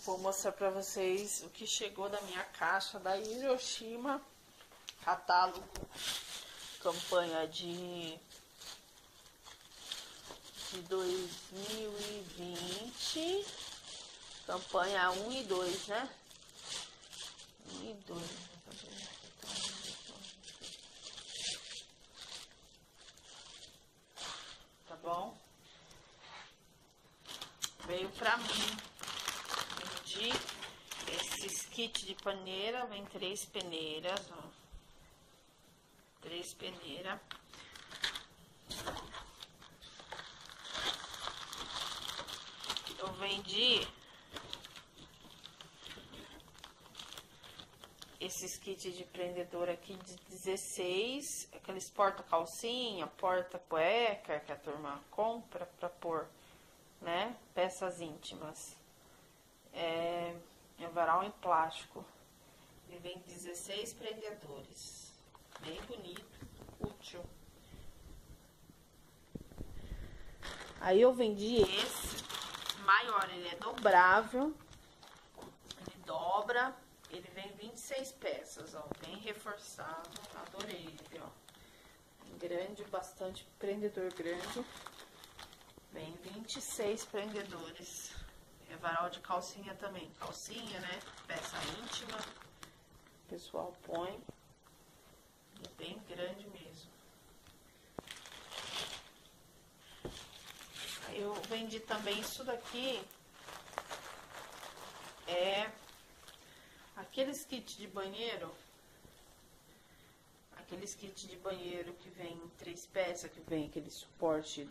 Vou mostrar pra vocês o que chegou da minha caixa da Hiroshima. Catálogo, campanha de 2020. Campanha 1 e 2, né? 1 e 2. Tá bom? Veio pra mim. Vendi esses kits de peneira. Vem 3 peneiras, ó. 3 peneiras. Eu vendi esses kits de prendedor aqui de 16, aqueles porta-calcinha, porta-cueca que a turma compra pra pôr, né? Peças íntimas. É varal em plástico. Ele vem 16 prendedores. Bem bonito, útil. Aí eu vendi esse maior, ele é dobrável. Ele dobra. Ele vem 26 peças, ó, bem reforçado, adorei ele, ó. Grande, bastante prendedor grande. Vem 26 prendedores. É varal de calcinha também, calcinha, né, peça íntima. O pessoal põe. É bem grande mesmo. Aí eu vendi também isso daqui. É aqueles kits de banheiro, que vem 3 peças, que vem aquele suporte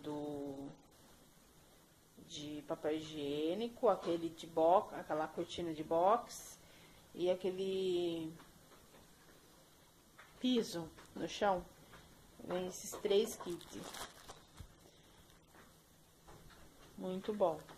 de papel higiênico, aquele de box, aquela cortina de box e aquele piso no chão. Vem esses 3 kits. Muito bom.